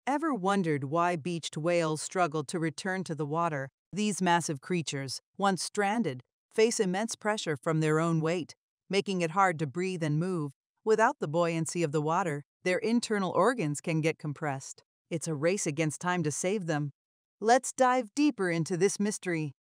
Ever wondered why beached whales struggle to return to the water? These massive creatures, once stranded, face immense pressure from their own weight, making it hard to breathe and move. Without the buoyancy of the water, their internal organs can get compressed. It's a race against time to save them. Let's dive deeper into this mystery.